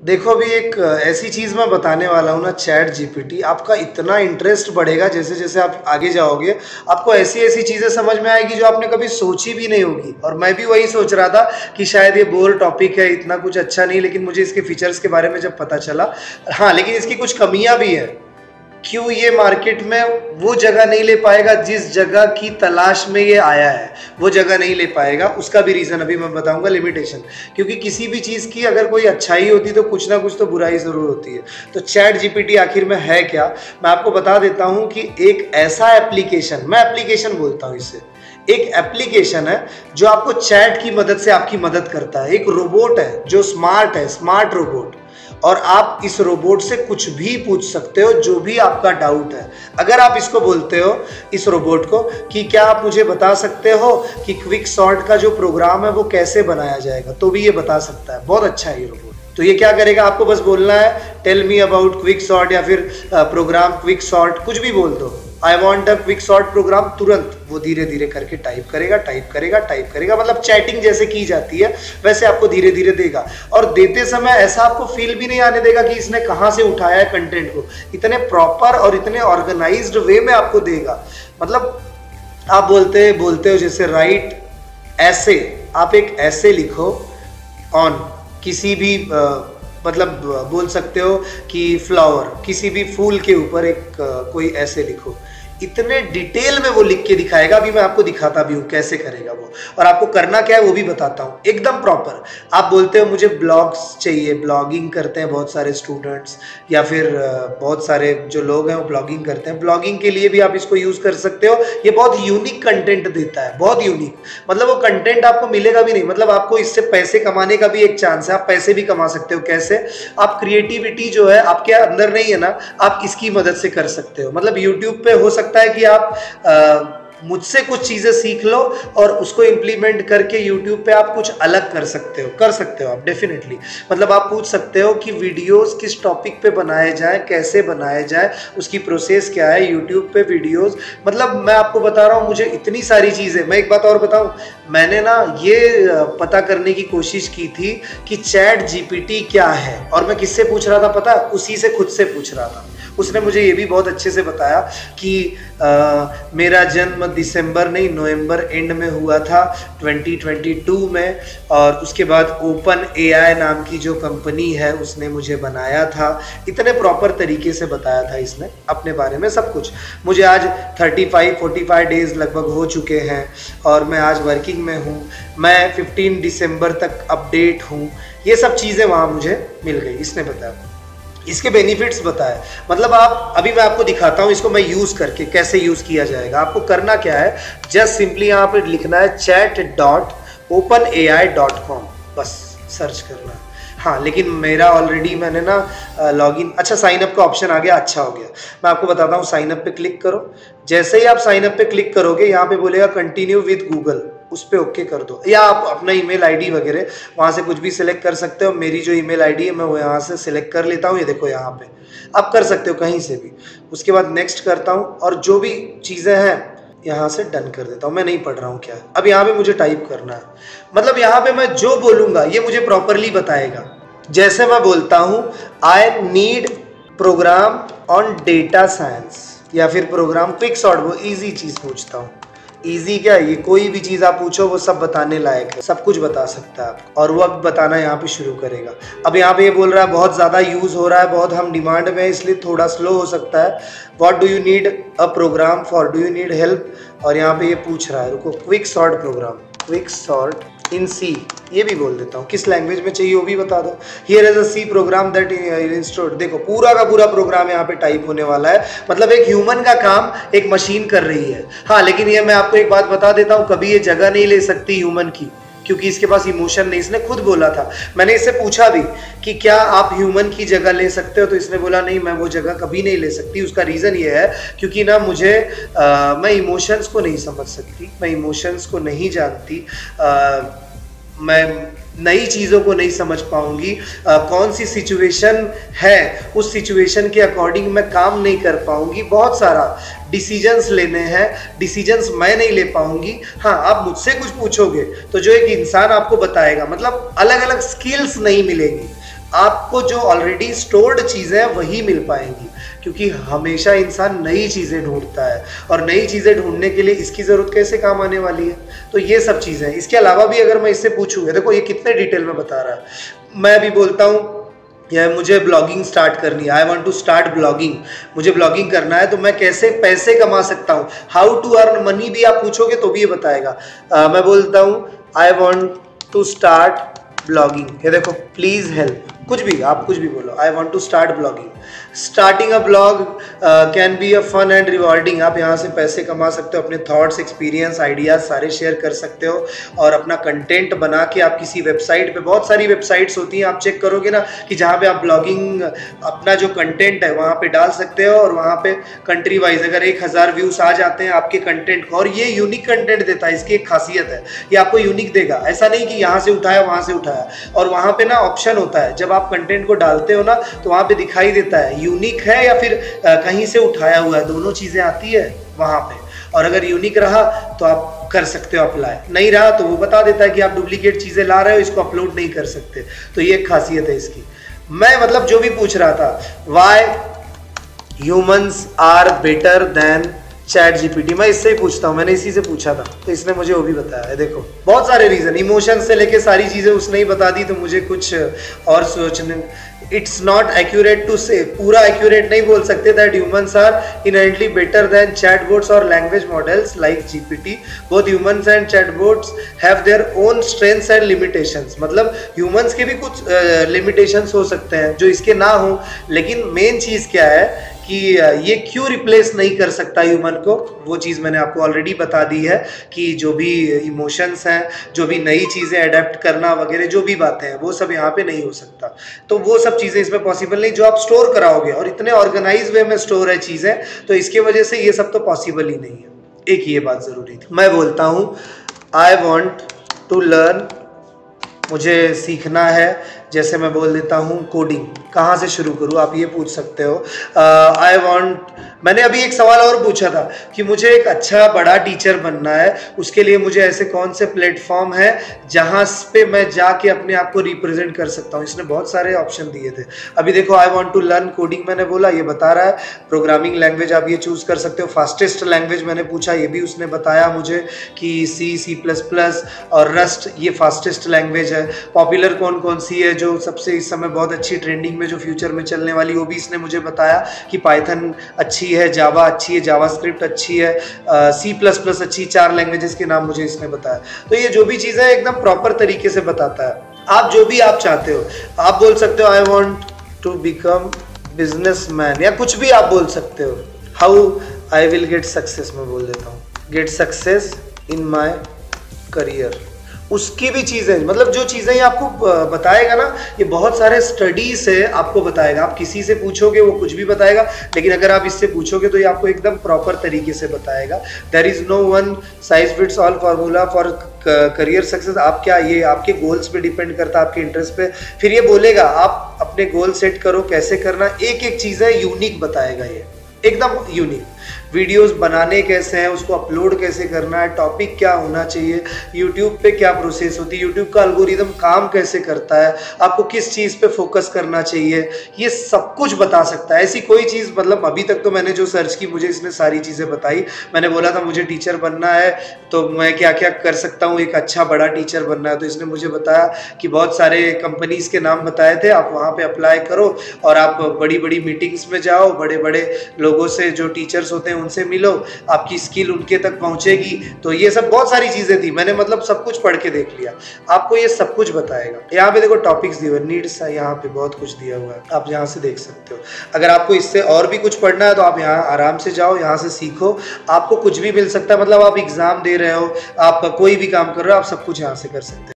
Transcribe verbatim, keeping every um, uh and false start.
देखो अभी एक ऐसी चीज़ मैं बताने वाला हूँ ना, चैट जीपीटी, आपका इतना इंटरेस्ट बढ़ेगा जैसे जैसे आप आगे जाओगे, आपको ऐसी ऐसी चीज़ें समझ में आएगी जो आपने कभी सोची भी नहीं होगी। और मैं भी वही सोच रहा था कि शायद ये बोर टॉपिक है, इतना कुछ अच्छा नहीं, लेकिन मुझे इसके फीचर्स के बारे में जब पता चला, हाँ लेकिन इसकी कुछ कमियां भी हैं। क्यों ये मार्केट में वो जगह नहीं ले पाएगा जिस जगह की तलाश में ये आया है, वो जगह नहीं ले पाएगा। उसका भी रीज़न अभी मैं बताऊंगा, लिमिटेशन। क्योंकि किसी भी चीज़ की अगर कोई अच्छाई होती तो कुछ ना कुछ तो बुराई ज़रूर होती है। तो चैट जीपीटी आखिर में है क्या, मैं आपको बता देता हूँ कि एक ऐसा एप्लीकेशन, मैं एप्लीकेशन बोलता हूँ इसे, एक एप्लीकेशन है जो आपको चैट की मदद से आपकी मदद करता है। एक रोबोट है जो स्मार्ट है, स्मार्ट रोबोट, और आप इस रोबोट से कुछ भी पूछ सकते हो, जो भी आपका डाउट है। अगर आप इसको बोलते हो, इस रोबोट को, कि क्या आप मुझे बता सकते हो कि क्विक सॉर्ट का जो प्रोग्राम है वो कैसे बनाया जाएगा, तो भी ये बता सकता है। बहुत अच्छा है ये रोबोट। तो ये क्या करेगा, आपको बस बोलना है tell me about quick sort, या फिर प्रोग्राम क्विक सॉर्ट, कुछ भी बोल दो, I want a quick sort program, तुरंत वो धीरे धीरे करके टाइप करेगा टाइप करेगा टाइप करेगा। मतलब चैटिंग जैसे की जाती है वैसे आपको धीरे धीरे देगा। और देते समय ऐसा आपको फील भी नहीं आने देगा कि इसने कहाँ से उठाया है कंटेंट को। इतने प्रॉपर और इतने ऑर्गेनाइज्ड वे में आपको देगा। मतलब आप बोलते बोलते हो जैसे राइट ऐसे, आप एक ऐसे लिखो ऑन किसी भी आ, मतलब बोल सकते हो कि फ्लावर, किसी भी फूल के ऊपर एक आ, कोई ऐसे लिखो। इतने डिटेल में वो लिख के दिखाएगा। अभी मैं आपको दिखाता भी हूँ कैसे करेगा वो, और आपको करना क्या है वो भी बताता हूँ, एकदम प्रॉपर। आप बोलते हो मुझे ब्लॉग्स चाहिए, ब्लॉगिंग करते हैं बहुत सारे स्टूडेंट्स, या फिर बहुत सारे जो लोग हैं वो ब्लॉगिंग करते हैं, ब्लॉगिंग के लिए भी आप इसको यूज़ कर सकते हो। ये बहुत यूनिक कंटेंट देता है, बहुत यूनिक। मतलब वो कंटेंट आपको मिलेगा भी नहीं, मतलब आपको इससे पैसे कमाने का भी एक चांस है। आप पैसे भी कमा सकते हो। कैसे? आप क्रिएटिविटी जो है आपके अंदर नहीं है ना, आप इसकी मदद से कर सकते हो। मतलब यूट्यूब पे हो सकता है कि आप आ, मुझसे कुछ चीजें सीख लो और उसको इम्प्लीमेंट करके यूट्यूब पे आप कुछ अलग कर सकते हो, कर सकते हो आप डेफिनेटली। मतलब आप पूछ सकते हो कि वीडियोस किस टॉपिक पे बनाए जाए, कैसे बनाए जाए, उसकी प्रोसेस क्या है यूट्यूब पे वीडियोस। मतलब मैं आपको बता रहा हूँ, मुझे इतनी सारी चीजें। मैं एक बात और बताऊं, मैंने ना ये पता करने की कोशिश की थी कि चैट जीपीटी क्या है, और मैं किससे पूछ रहा था पता? उसी से खुद से पूछ रहा था। उसने मुझे ये भी बहुत अच्छे से बताया कि आ, मेरा जन्म दिसंबर नहीं नवंबर एंड में हुआ था ट्वेंटी ट्वेंटी टू में, और उसके बाद ओपन एआई नाम की जो कंपनी है उसने मुझे बनाया था। इतने प्रॉपर तरीके से बताया था इसने अपने बारे में सब कुछ। मुझे आज thirty five forty five days लगभग हो चुके हैं और मैं आज वर्किंग में हूँ। मैं फिफ्टीन दिसंबर तक अपडेट हूँ। ये सब चीज़ें वहाँ मुझे मिल गई, इसने बताया। इसके बेनिफिट्स बताए। मतलब आप, अभी मैं आपको दिखाता हूँ इसको मैं यूज़ करके कैसे यूज़ किया जाएगा। आपको करना क्या है, जस्ट सिंपली यहाँ पर लिखना है chat dot open A I dot com, बस सर्च करना है। हाँ, लेकिन मेरा ऑलरेडी मैंने ना लॉगिन, अच्छा साइन अप का ऑप्शन आ गया, अच्छा हो गया। मैं आपको बताता हूँ, साइन अप पे क्लिक करो। जैसे ही आप साइन अप पे क्लिक करोगे, यहाँ पे बोलेगा कंटिन्यू विद गूगल, उस पर ओके कर दो। या आप अपना ईमेल आईडी वगैरह वहाँ से कुछ भी सिलेक्ट कर सकते हो। मेरी जो ईमेल आईडी है मैं वो यहाँ से सिलेक्ट कर लेता हूँ। ये देखो यहाँ पे आप कर सकते हो कहीं से भी। उसके बाद नेक्स्ट करता हूँ और जो भी चीज़ें हैं यहाँ से डन कर देता हूँ। मैं नहीं पढ़ रहा हूँ क्या है। अब यहाँ पे मुझे टाइप करना है। मतलब यहाँ पे मैं जो बोलूँगा ये मुझे प्रॉपरली बताएगा। जैसे मैं बोलता हूँ I need program on data science, या फिर प्रोग्राम क्विक सॉर्ट, वो ईजी चीज़ पूछता हूँ। इजी क्या है ये, कोई भी चीज़ आप पूछो वो सब बताने लायक है, सब कुछ बता सकता है आपको। और वो अब बताना यहाँ पे शुरू करेगा। अब यहाँ पे ये बोल रहा है बहुत ज़्यादा यूज़ हो रहा है, बहुत हम डिमांड में, इसलिए थोड़ा स्लो हो सकता है। What do you need a program for, do you need help? और यहाँ पे ये पूछ रहा है, रुको, quick sort program, quick sort in C, ये भी बोल देता हूँ। किस लैंग्वेज में चाहिए वो भी बता दो। Here is a C program that installed. देखो पूरा का पूरा प्रोग्राम यहाँ पे टाइप होने वाला है। मतलब एक ह्यूमन का काम एक मशीन कर रही है। हाँ, लेकिन ये मैं आपको एक बात बता देता हूँ, कभी ये जगह नहीं ले सकती ह्यूमन की, क्योंकि इसके पास इमोशन नहीं। इसने खुद बोला था, मैंने इससे पूछा भी कि क्या आप ह्यूमन की जगह ले सकते हो, तो इसने बोला नहीं, मैं वो जगह कभी नहीं ले सकती। उसका रीज़न ये है क्योंकि ना मुझे आ, मैं इमोशंस को नहीं समझ सकती, मैं इमोशंस को नहीं जानती, आ, मैं नई चीज़ों को नहीं समझ पाऊंगी। कौन सी सिचुएशन है उस सिचुएशन के अकॉर्डिंग मैं काम नहीं कर पाऊंगी। बहुत सारा डिसीजंस लेने हैं, डिसीजंस मैं नहीं ले पाऊंगी। हाँ, आप मुझसे कुछ पूछोगे तो जो एक इंसान आपको बताएगा, मतलब अलग अलग स्किल्स नहीं मिलेंगी। आपको जो ऑलरेडी स्टोर्ड चीज़ें हैं वही मिल पाएंगी, क्योंकि हमेशा इंसान नई चीज़ें ढूंढता है और नई चीज़ें ढूंढने के लिए इसकी ज़रूरत कैसे काम आने वाली है। तो ये सब चीज़ें हैं। इसके अलावा भी अगर मैं इससे पूछूँ, देखो ये कितने डिटेल में बता रहा है। मैं अभी बोलता हूँ या मुझे ब्लॉगिंग स्टार्ट करनी है, I want to start blogging, मुझे ब्लॉगिंग करना है, तो मैं कैसे पैसे कमा सकता हूँ, हाउ टू अर्न मनी भी आप पूछोगे तो भी ये बताएगा। आ, मैं बोलता हूँ I want to start blogging, ये देखो प्लीज हेल्प, कुछ भी आप कुछ भी बोलो, I want to start blogging. Starting a blog can be a fun and rewarding, आप यहाँ से पैसे कमा सकते हो, अपने थॉट्स, एक्सपीरियंस, आइडियाज सारे शेयर कर सकते हो और अपना कंटेंट बना के आप किसी वेबसाइट पे, बहुत सारी वेबसाइट्स होती हैं, आप चेक करोगे ना कि जहाँ पे आप ब्लॉगिंग अपना जो कंटेंट है वहाँ पे डाल सकते हो, और वहाँ पे कंट्री वाइज अगर एक हज़ार व्यूज आ जाते हैं आपके कंटेंट को, और ये यूनिक कंटेंट देता है, इसकी एक खासियत है, ये आपको यूनिक देगा, ऐसा नहीं कि यहाँ से उठाया वहाँ से उठाया। और वहाँ पे ना ऑप्शन होता है, जब आप कंटेंट को डालते हो ना तो वहाँ पे दिखाई देता है यूनिक है या फिर आ, कहीं से उठाया हुआ है, दोनों चीज़ें आती है वहाँ पे। और अगर यूनिक रहा तो आप कर सकते हो अप्लाई, नहीं रहा तो वो बता देता है कि आप डुप्लीकेट चीज़ें ला रहे हो, इसको अपलोड नहीं कर सकते। तो ये एक खासियत है इसकी। मैं मतलब जो भी पूछ रहा था, why humans are better than chat GPT, मैं इससे ही पूछता हूँ, मैंने इसी से पूछा था तो इसने मुझे वो भी बताया है। देखो बहुत सारे रीजन, इमोशन से लेके सारी चीजें उसने ही बता दी, तो मुझे कुछ और सोचने, इट्स नॉट एक्यूरेट टू से, पूरा एक्यूरेट नहीं बोल सकते that humans are inherently better than chatbots और language models like GPT. Both humans and chatbots have their own strengths and limitations, मतलब ह्यूमंस के भी कुछ लिमिटेशंस uh, हो सकते हैं जो इसके ना हो, लेकिन मेन चीज़ क्या है कि ये क्यों रिप्लेस नहीं कर सकता ह्यूमन को, वो चीज़ मैंने आपको ऑलरेडी बता दी है कि जो भी इमोशंस हैं, जो भी नई चीज़ें अडेप्ट करना वगैरह जो भी बातें हैं, वो सब यहाँ पे नहीं हो सकता। तो वो सब चीज़ें इसमें पॉसिबल नहीं, जो आप स्टोर कराओगे, और इतने ऑर्गेनाइज वे में स्टोर है चीज़ें, तो इसके वजह से ये सब तो पॉसिबल ही नहीं है। एक ये बात ज़रूरी थी। मैं बोलता हूँ आई वॉन्ट टू लर्न, मुझे सीखना है, जैसे मैं बोल देता हूँ कोडिंग, कहाँ से शुरू करूँ, आप ये पूछ सकते हो। आई uh, वांट, मैंने अभी एक सवाल और पूछा था कि मुझे एक अच्छा बड़ा टीचर बनना है, उसके लिए मुझे ऐसे कौन से प्लेटफॉर्म है जहाँ पे मैं जाके अपने आप को रिप्रेजेंट कर सकता हूँ। इसने बहुत सारे ऑप्शन दिए थे। अभी देखो I want to learn coding मैंने बोला, ये बता रहा है। प्रोग्रामिंग लैंग्वेज आप ये चूज़ कर सकते हो। फास्टेस्ट लैंग्वेज मैंने पूछा, ये भी उसने बताया मुझे कि सी, सी प्लस प्लस और रस्ट ये फास्टेस्ट लैंग्वेज है। पॉपुलर कौन कौन सी है जो सबसे इस समय बहुत अच्छी ट्रेंडिंग में, जो फ्यूचर में चलने वाली, वो भी इसने मुझे बताया कि पाइथन अच्छी है, जावा अच्छी है, जावास्क्रिप्ट अच्छी है, सी प्लस प्लस अच्छी, चार लैंग्वेजेस के नाम मुझे इसने बताया। तो ये जो भी चीज़ें एकदम प्रॉपर तरीके से बताता है। आप जो भी आप चाहते हो, आप बोल सकते हो I want to become businessman, या कुछ भी आप बोल सकते हो। How I will get success, मैं बोल देता हूँ get success in my career. उसकी भी चीज़ें, मतलब जो चीज़ें ये आपको बताएगा ना, ये बहुत सारे स्टडी से आपको बताएगा। आप किसी से पूछोगे वो कुछ भी बताएगा, लेकिन अगर आप इससे पूछोगे तो ये आपको एकदम प्रॉपर तरीके से बताएगा। There is no one size fits all formula for career success. आप क्या, ये आपके गोल्स पे डिपेंड करता है, आपके इंटरेस्ट पे। फिर ये बोलेगा आप अपने गोल सेट करो, कैसे करना, एक एक चीज़ें यूनिक बताएगा, ये एकदम यूनिक। वीडियोस बनाने कैसे हैं, उसको अपलोड कैसे करना है, टॉपिक क्या होना चाहिए, यूट्यूब पे क्या प्रोसेस होती है, यूट्यूब का एल्गोरिदम काम कैसे करता है, आपको किस चीज़ पे फोकस करना चाहिए, ये सब कुछ बता सकता है। ऐसी कोई चीज़, मतलब अभी तक तो मैंने जो सर्च की मुझे इसने सारी चीज़ें बताई। मैंने बोला था मुझे टीचर बनना है तो मैं क्या क्या कर सकता हूँ, एक अच्छा बड़ा टीचर बनना है, तो इसने मुझे बताया कि बहुत सारे कंपनीज़ के नाम बताए थे, आप वहाँ पर अप्लाई करो और आप बड़ी बड़ी मीटिंग्स में जाओ, बड़े बड़े लोगों से जो टीचर्स होते हैं उनसे मिलो, आपकी स्किल उनके तक पहुंचेगी। तो ये सब बहुत सारी चीजें थी, मैंने मतलब सब कुछ पढ़ के देख लिया। आपको ये सब कुछ बताएगा। यहाँ पे देखो टॉपिक्स दिए हुए, नीड्स, यहाँ पे बहुत कुछ दिया हुआ है, आप यहाँ से देख सकते हो। अगर आपको इससे और भी कुछ पढ़ना है तो आप यहाँ आराम से जाओ, यहाँ से सीखो, आपको कुछ भी मिल सकता है। मतलब आप एग्जाम दे रहे हो, आप कोई भी काम कर रहे हो, आप सब कुछ यहाँ से कर सकते हो।